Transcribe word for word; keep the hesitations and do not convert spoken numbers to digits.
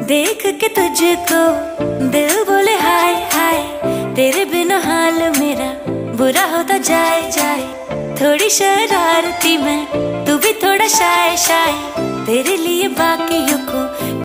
देख के तुझको दिल बोले हाय हाय, तेरे बिना हाल मेरा बुरा होता जाए जाए। थोड़ी शरारती मैं, तू भी थोड़ा शाय शाय, तेरे लिए बाकियों को